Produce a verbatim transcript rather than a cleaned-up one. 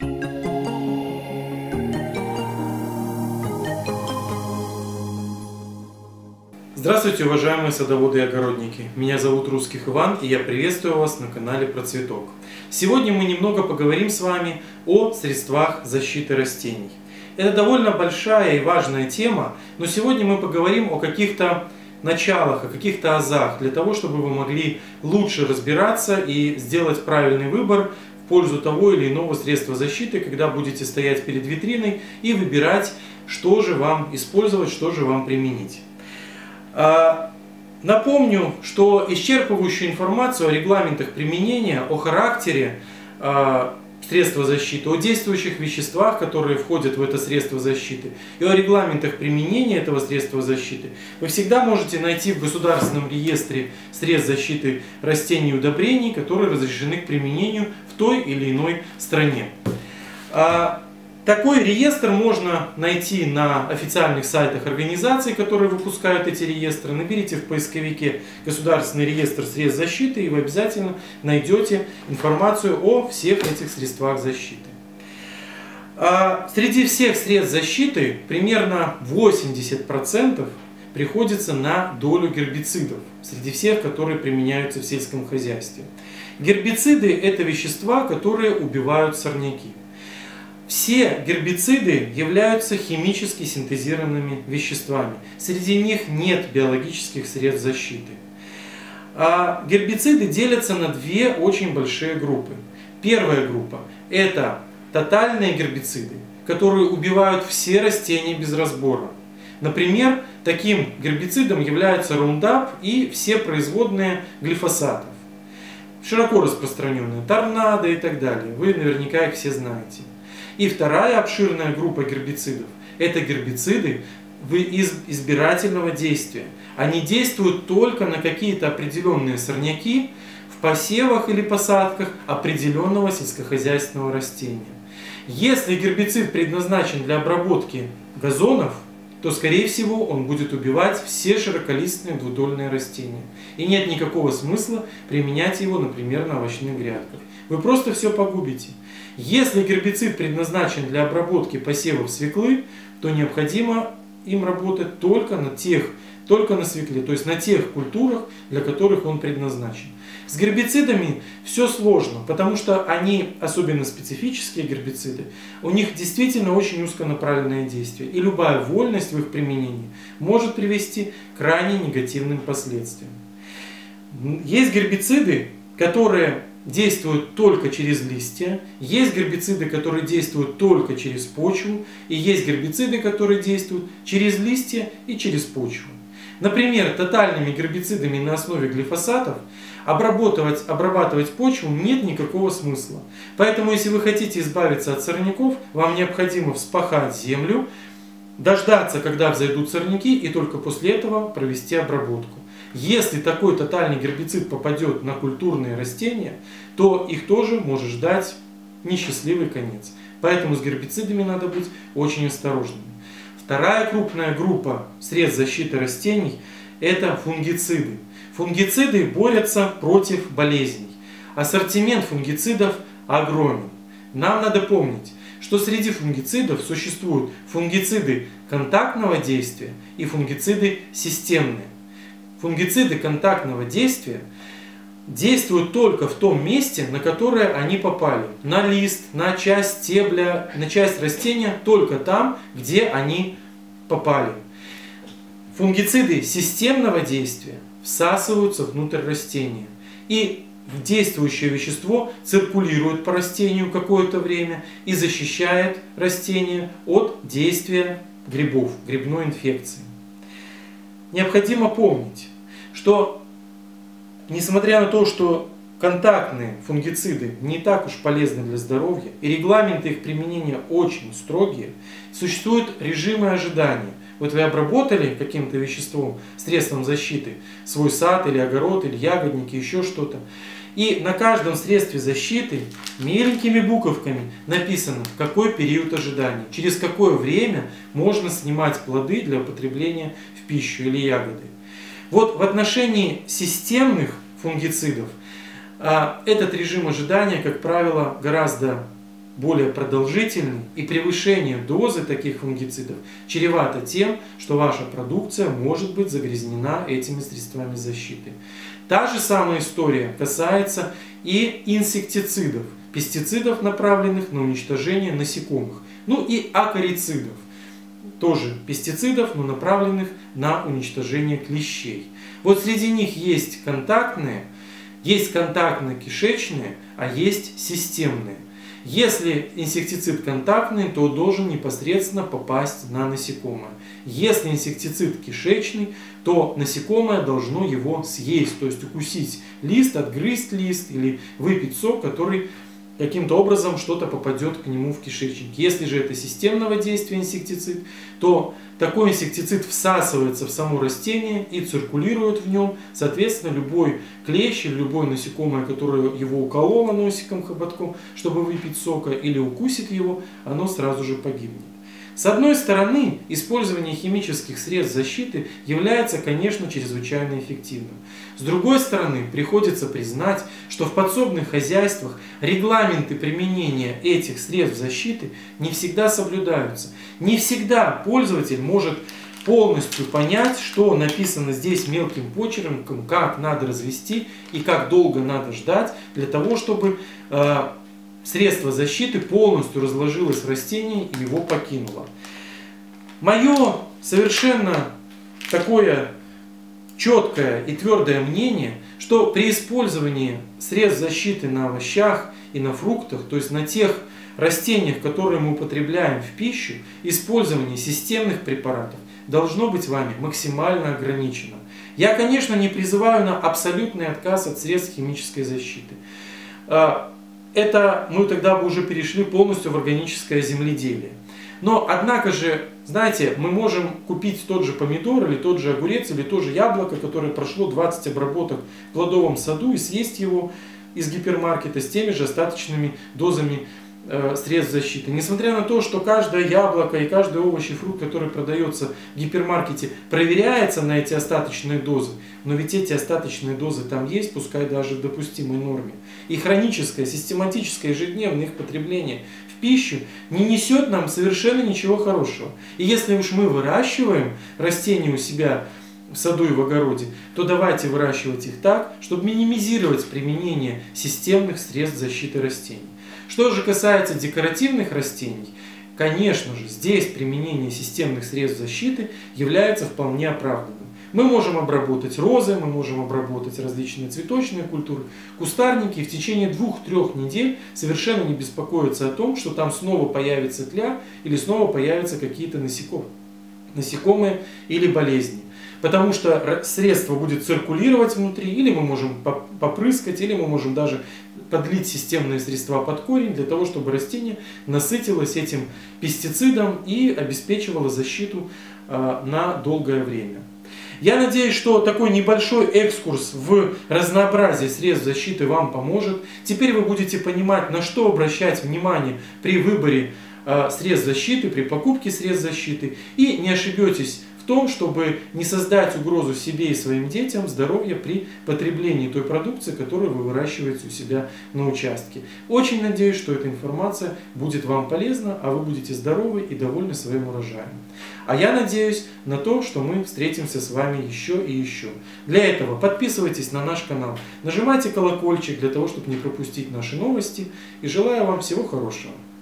Здравствуйте, уважаемые садоводы и огородники! Меня зовут Русских Иван, и я приветствую вас на канале Про Цветок. Сегодня мы немного поговорим с вами о средствах защиты растений. Это довольно большая и важная тема, но сегодня мы поговорим о каких-то началах, о каких-то азах, для того, чтобы вы могли лучше разбираться и сделать правильный выбор в пользу того или иного средства защиты, когда будете стоять перед витриной и выбирать, что же вам использовать, что же вам применить. Напомню, что исчерпывающую информацию о регламентах применения, о характере средства защиты, о действующих веществах, которые входят в это средство защиты, и о регламентах применения этого средства защиты вы всегда можете найти в Государственном реестре средств защиты растений и удобрений, которые разрешены к применению в той или иной стране. Такой реестр можно найти на официальных сайтах организаций, которые выпускают эти реестры. Наберите в поисковике «Государственный реестр средств защиты», и вы обязательно найдете информацию о всех этих средствах защиты. Среди всех средств защиты примерно восемьдесят процентов приходится на долю гербицидов, среди всех, которые применяются в сельском хозяйстве. Гербициды – это вещества, которые убивают сорняки. Все гербициды являются химически синтезированными веществами. Среди них нет биологических средств защиты. А гербициды делятся на две очень большие группы. Первая группа – это тотальные гербициды, которые убивают все растения без разбора. Например, таким гербицидом являются Roundup и все производные глифосатов. Широко распространенные торнадо и так далее. Вы наверняка их все знаете. И вторая обширная группа гербицидов – это гербициды избирательного действия. Они действуют только на какие-то определенные сорняки в посевах или посадках определенного сельскохозяйственного растения. Если гербицид предназначен для обработки газонов, то, скорее всего, он будет убивать все широколистные двудольные растения. И нет никакого смысла применять его, например, на овощных грядках. Вы просто все погубите. Если гербицид предназначен для обработки посевов свеклы, то необходимо им работать только на тех, только на свекле, то есть на тех культурах, для которых он предназначен. С гербицидами все сложно, потому что они, особенно специфические гербициды, у них действительно очень узконаправленное действие, и любая вольность в их применении может привести к крайне негативным последствиям. Есть гербициды, которые действуют только через листья, есть гербициды, которые действуют только через почву, и есть гербициды, которые действуют через листья и через почву. Например, тотальными гербицидами на основе глифосатов обрабатывать, обрабатывать почву нет никакого смысла. Поэтому, если вы хотите избавиться от сорняков, вам необходимо вспахать землю, дождаться, когда взойдут сорняки, и только после этого провести обработку. Если такой тотальный гербицид попадет на культурные растения, то их тоже может ждать несчастливый конец. Поэтому с гербицидами надо быть очень осторожными. Вторая крупная группа средств защиты растений – это фунгициды. Фунгициды борются против болезней. Ассортимент фунгицидов огромен. Нам надо помнить, что среди фунгицидов существуют фунгициды контактного действия и фунгициды системные. Фунгициды контактного действия действуют только в том месте, на которое они попали. На лист, на часть стебля, на часть растения, только там, где они попали. Фунгициды системного действия всасываются внутрь растения. И действующее вещество циркулирует по растению какое-то время и защищает растение от действия грибов, грибной инфекции. Необходимо помнить, что несмотря на то, что контактные фунгициды не так уж полезны для здоровья, и регламенты их применения очень строгие, существуют режимы ожидания. Вот вы обработали каким-то веществом, средством защиты, свой сад или огород, или ягодники, еще что-то. И на каждом средстве защиты меленькими буковками написано, какой период ожидания, через какое время можно снимать плоды для употребления в пищу или ягоды. Вот в отношении системных фунгицидов этот режим ожидания, как правило, гораздо более продолжительный, и превышение дозы таких фунгицидов чревато тем, что ваша продукция может быть загрязнена этими средствами защиты. Та же самая история касается и инсектицидов, пестицидов, направленных на уничтожение насекомых, ну и акарицидов, тоже пестицидов, но направленных на уничтожение клещей. Вот среди них есть контактные, есть контактно-кишечные, а есть системные. Если инсектицид контактный, то должен непосредственно попасть на насекомое. Если инсектицид кишечный, то насекомое должно его съесть, то есть укусить лист, отгрызть лист или выпить сок, который каким-то образом что-то попадет к нему в кишечник. Если же это системного действия инсектицид, то такой инсектицид всасывается в само растение и циркулирует в нем. Соответственно, любой клещ или любое насекомое, которое его укололо носиком, хоботком, чтобы выпить сока, или укусит его, оно сразу же погибнет. С одной стороны, использование химических средств защиты является, конечно, чрезвычайно эффективным. С другой стороны, приходится признать, что в подсобных хозяйствах регламенты применения этих средств защиты не всегда соблюдаются. Не всегда пользователь может полностью понять, что написано здесь мелким почерком, как надо развести и как долго надо ждать для того, чтобы э, средство защиты полностью разложилось в растении и его покинуло. Мое совершенно такое четкое и твердое мнение, что при использовании средств защиты на овощах и на фруктах, то есть на тех растениях, которые мы употребляем в пищу, использование системных препаратов должно быть вами максимально ограничено. Я, конечно, не призываю на абсолютный отказ от средств химической защиты. Это мы тогда бы уже перешли полностью в органическое земледелие. Но, однако же, знаете, мы можем купить тот же помидор, или тот же огурец, или то же яблоко, которое прошло двадцать обработок в плодовом саду, и съесть его из гипермаркета с теми же остаточными дозами э, средств защиты. Несмотря на то, что каждое яблоко и каждый овощ и фрукт, который продается в гипермаркете, проверяется на эти остаточные дозы, но ведь эти остаточные дозы там есть, пускай даже в допустимой норме. И хроническое, систематическое, ежедневное их потребление в пищу не несет нам совершенно ничего хорошего. И если уж мы выращиваем растения у себя в саду и в огороде, то давайте выращивать их так, чтобы минимизировать применение системных средств защиты растений. Что же касается декоративных растений, конечно же, здесь применение системных средств защиты является вполне оправданным. Мы можем обработать розы, мы можем обработать различные цветочные культуры, кустарники, и в течение двух-трех недель совершенно не беспокоиться о том, что там снова появится тля или снова появятся какие-то насекомые, насекомые или болезни. Потому что средство будет циркулировать внутри, или мы можем попрыскать, или мы можем даже подлить системные средства под корень, для того, чтобы растение насытилось этим пестицидом и обеспечивало защиту на долгое время. Я надеюсь, что такой небольшой экскурс в разнообразие средств защиты вам поможет. Теперь вы будете понимать, на что обращать внимание при выборе средств защиты, при покупке средств защиты, и не ошибетесь в том, чтобы не создать угрозу себе и своим детям здоровья при потреблении той продукции, которую вы выращиваете у себя на участке. Очень надеюсь, что эта информация будет вам полезна, а вы будете здоровы и довольны своим урожаем. А я надеюсь на то, что мы встретимся с вами еще и еще. Для этого подписывайтесь на наш канал, нажимайте колокольчик для того, чтобы не пропустить наши новости, и желаю вам всего хорошего.